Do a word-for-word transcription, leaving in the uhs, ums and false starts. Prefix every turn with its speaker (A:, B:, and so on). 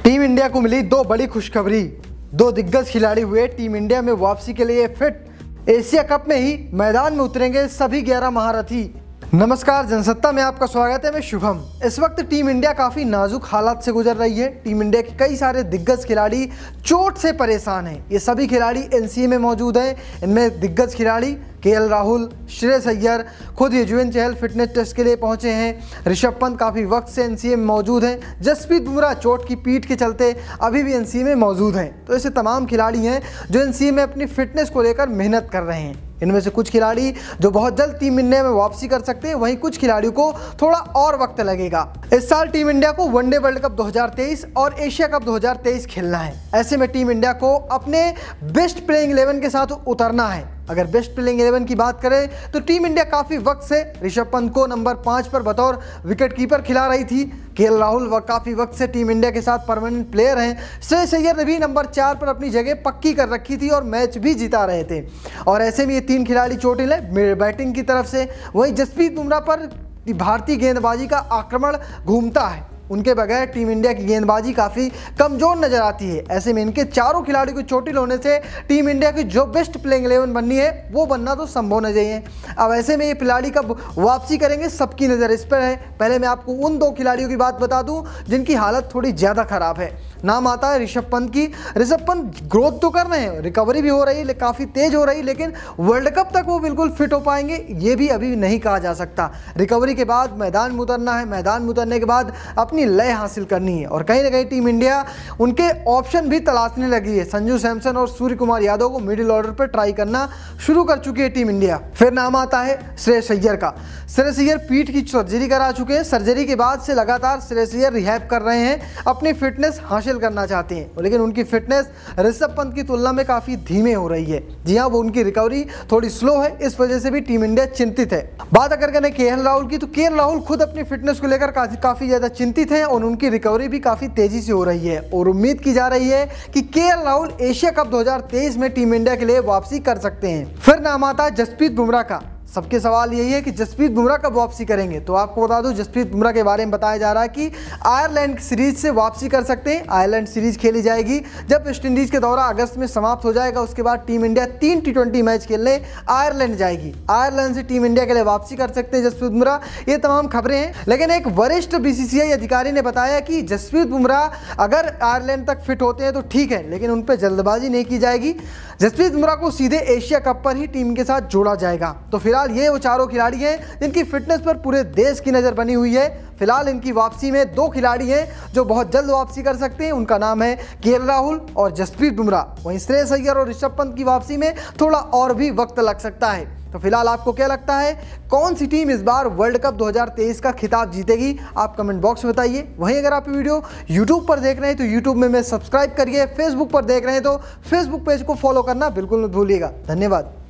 A: Team India को मिली दो बड़ी खुशखबरी। दो दिग्गज खिलाड़ी हुए टीम इंडिया में वापसी के लिए फिट। एशिया कप में ही मैदान में उतरेंगे सभी ग्यारह महारथी। नमस्कार, जनसत्ता में आपका स्वागत है। मैं शुभम। इस वक्त टीम इंडिया काफ़ी नाजुक हालात से गुजर रही है। टीम इंडिया के कई सारे दिग्गज खिलाड़ी चोट से परेशान हैं। ये सभी खिलाड़ी एनसीए में मौजूद हैं। इनमें दिग्गज खिलाड़ी केएल राहुल, श्रेयस अय्यर, खुद युजवेंद्र चहल फिटनेस टेस्ट के लिए पहुंचे हैं। ऋषभ पंत काफ़ी वक्त से एनसीए में मौजूद हैं। जसप्रीत बुमराह चोट की पीठ के चलते अभी भी एनसीए में मौजूद हैं। तो ऐसे तमाम खिलाड़ी हैं जो एनसीए में अपनी फिटनेस को लेकर मेहनत कर रहे हैं। इनमें से कुछ खिलाड़ी जो बहुत जल्द टीम इंडिया में वापसी कर सकते हैं, वहीं कुछ खिलाड़ियों को थोड़ा और वक्त लगेगा। इस साल टीम इंडिया को वनडे वर्ल्ड कप दो हज़ार तेईस और एशिया कप दो हज़ार तेईस खेलना है। ऐसे में टीम इंडिया को अपने बेस्ट प्लेइंग इलेवन के साथ उतरना है। अगर बेस्ट प्लेइंग इलेवन की बात करें तो टीम इंडिया काफ़ी वक्त से ऋषभ पंत को नंबर पाँच पर बतौर विकेट कीपर खिला रही थी। केएल राहुल वह काफ़ी वक्त से टीम इंडिया के साथ परमानेंट प्लेयर हैं। श्रेयस अय्यर ने भी नंबर चार पर अपनी जगह पक्की कर रखी थी और मैच भी जिता रहे थे। और ऐसे में ये तीन खिलाड़ी चोटिल हैं बैटिंग की तरफ से। वहीं जसप्रीत बुमराह पर भारतीय गेंदबाजी का आक्रमण घूमता है। उनके बगैर टीम इंडिया की गेंदबाजी काफ़ी कमज़ोर नजर आती है। ऐसे में इनके चारों खिलाड़ियों को चोटिल होने से टीम इंडिया की जो बेस्ट प्लेइंग इलेवन बननी है वो बनना तो संभव नहीं है। अब ऐसे में ये खिलाड़ी कब वापसी करेंगे, सबकी नज़र इस पर है। पहले मैं आपको उन दो खिलाड़ियों की बात बता दूं जिनकी हालत थोड़ी ज़्यादा खराब है। नाम आता है ऋषभ पंत की। ऋषभ पंत ग्रोथ तो कर रहे हैं, रिकवरी भी हो रही है, काफ़ी तेज हो रही, लेकिन वर्ल्ड कप तक वो बिल्कुल फिट हो पाएंगे ये भी अभी नहीं कहा जा सकता। रिकवरी के बाद मैदान में उतरना है, मैदान में उतरने के बाद अपनी लय हासिल करनी है। और कहीं ना कहीं टीम इंडिया उनके ऑप्शन भी तलाशने लगी है। संजू सैमसन और सूर्य कुमार यादव को मिडिल ऑर्डर पर ट्राई करना शुरू कर चुकी है टीम इंडिया। फिर नाम आता है श्रेयस अय्यर का। श्रेयस अय्यर पीठ की सर्जरी करा चुके हैं। सर्जरी के बाद से लगातार श्रेयस अय्यर रिहैब कर रहे हैं, अपनी फिटनेस हासिल करना चाहते हैं, लेकिन उनकी फिटनेस ऋषभ पंत की तुलना में काफी धीमे हो रही है। जी हां, वो उनकी रिकवरी थोड़ी स्लो है, इस वजह से भी टीम इंडिया चिंतित है। बात अगर करें केएल राहुल की, तो केएल राहुल खुद अपनी फिटनेस को लेकर काफी काफी ज्यादा चिंतित हैं और उनकी रिकवरी भी काफी तेजी से हो रही है। और उम्मीद की जा रही है कि केएल राहुल एशिया कप दो हज़ार तेईस में टीम इंडिया के लिए वापसी कर सकते हैं। फिर नाम आता है जसप्रीत बुमराह का। सबके सवाल यही है कि जसप्रीत बुमराह कब वापसी करेंगे। तो आपको बता दूं, जसप्रीत बुमराह के बारे में बताया जा रहा है कि आयरलैंड सीरीज से वापसी कर सकते हैं। आयरलैंड सीरीज खेली जाएगी जब वेस्ट इंडीज के दौरा अगस्त में समाप्त हो जाएगा। उसके बाद टीम इंडिया तीन टी ट्वेंटी मैच खेलने आयरलैंड जाएगी। आयरलैंड से टीम इंडिया के लिए वापसी कर सकते हैं जसप्रीत बुमराह। ये तमाम खबरें हैं, लेकिन एक वरिष्ठ बीसीसीआई अधिकारी ने बताया कि जसप्रीत बुमराह अगर आयरलैंड तक फिट होते हैं तो ठीक है, लेकिन उन पर जल्दबाजी नहीं की जाएगी। जसप्रीत बुमराह को सीधे एशिया कप पर ही टीम के साथ जोड़ा जाएगा। तो फिलहाल ये वो चारों खिलाड़ी हैं जिनकी फिटनेस पर पूरे देश की नज़र बनी हुई है। फिलहाल इनकी वापसी में दो खिलाड़ी हैं जो बहुत जल्द वापसी कर सकते हैं। उनका नाम है केएल राहुल और जसप्रीत बुमराह। वहीं श्रेयस अय्यर और ऋषभ पंत की वापसी में थोड़ा और भी वक्त लग सकता है। तो फिलहाल आपको क्या लगता है, कौन सी टीम इस बार वर्ल्ड कप दो हज़ार तेईस का खिताब जीतेगी? आप कमेंट बॉक्स में बताइए। वहीं अगर आप वीडियो यूट्यूब पर देख रहे हैं तो यूट्यूब में मैं सब्सक्राइब करिए। फेसबुक पर देख रहे हैं तो फेसबुक पेज को फॉलो करना बिल्कुल मत भूलिएगा। धन्यवाद।